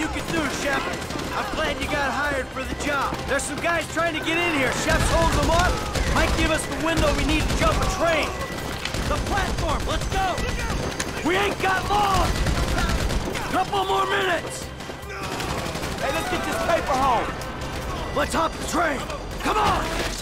you can do, Shep. I'm glad you got hired for the job. There's some guys trying to get in here. Shep's holding them up. Might give us the window we need to jump a train. The platform, let's go! We ain't got long! Couple more minutes! Hey, let's get this paper home! Let's hop the train! Come on!